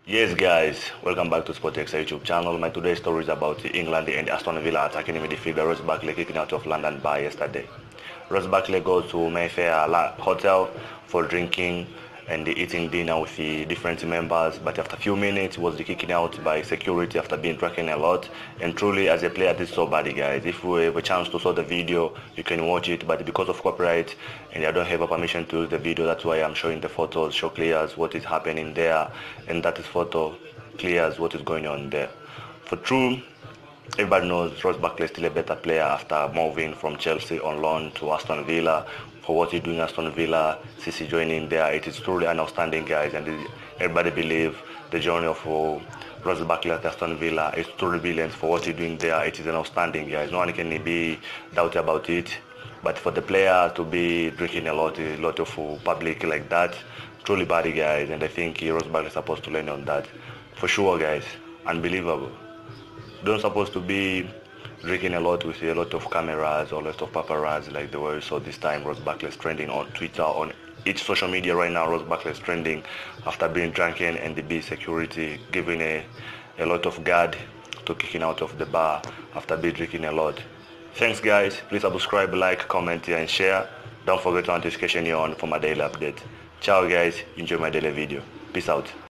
Yes guys, welcome back to Sportex YouTube channel. My today's story is about England and Aston Villa attacking midfielder Ross Barkley kicking out of London bar yesterday. Ross Barkley goes to Mayfair Hotel for drinking and eating dinner with the different members, but after a few minutes he was kicking out by security after being drinking a lot. And truly, as a player, this is so bad, guys. If we have a chance to saw the video, you can watch it, but because of copyright and I don't have a permission to use the video, that's why I'm showing the photos, show clears what is happening there, and that is photo clears what is going on there. For true, everybody knows Ross Barkley is still a better player after moving from Chelsea on loan to Aston Villa. For what he's doing Aston Villa, CC joining there, it is truly an outstanding, guys, and everybody believe the journey of Ross Barkley at Aston Villa is truly brilliant. For what he's doing there, it is an outstanding, guys. No one can be doubt about it. But for the player to be drinking a lot of public like that, truly bad, guys, and I think Ross Barkley is supposed to learn on that. For sure, guys, unbelievable. Don't supposed to be drinking a lot with a lot of cameras or a lot of paparazzi like the way we saw this time. Ross Barkley is trending on Twitter, on each social media right now. Ross Barkley is trending after being drunken and the B security giving a lot of guard to kicking out of the bar after being drinking a lot. Thanks guys, please subscribe, like, comment and share. Don't forget to notification you on for my daily update. Ciao guys, enjoy my daily video. Peace out.